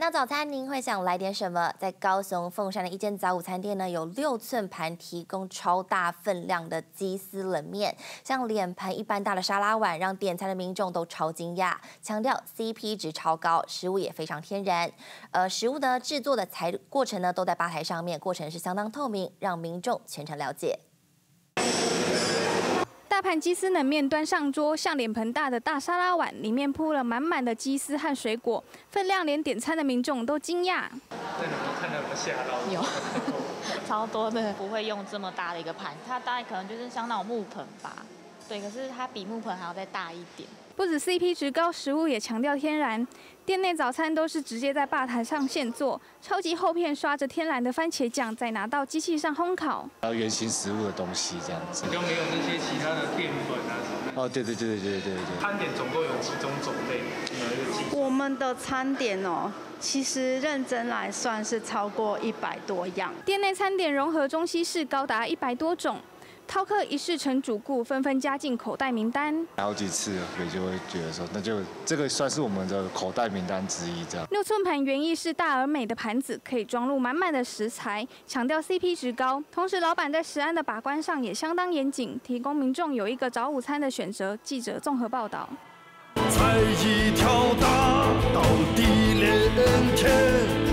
到早餐，您会想来点什么？在高雄凤山的一间早午餐店呢，有6寸盘提供超大分量的鸡丝冷面，像脸盆一般大的沙拉碗，让点餐的民众都超惊讶。强调 CP 值超高，食物也非常天然。食物的制作的过程呢，都在吧台上面，过程是相当透明，让民众全程了解。 大盘鸡丝冷面端上桌，像脸盆大的大沙拉碗，里面铺了满满的鸡丝和水果，分量连点餐的民众都惊讶。 那你们看到有没有吓到？ 有，超多的。不会用这么大的一个盘，它大概可能就是像那种木盆吧。对，可是它比木盆还要再大一点。 不止 CP 值高，食物也强调天然。店内早餐都是直接在吧台上现做，超级厚片刷着天然的番茄酱，再拿到机器上烘烤。 原型食物的东西这样子， 比较没有那些其他的淀粉啊什么。 哦，对。 餐点总共有几种种类？ 我们的餐点哦，其实认真来算是超过100多样。 店内餐点融合中西式，高达100多种。 饕客一试成主顾，纷纷加进口袋名单。 好几次了，所以就会觉得说，那就这个算是我们的口袋名单之一。这样，6 寸盘原意是大而美的盘子，可以装入满满的食材，强调 CP 值高。同时，老板在食安的把关上也相当严谨，提供民众有一个早午餐的选择。记者综合报道。 菜一条大，到地连天。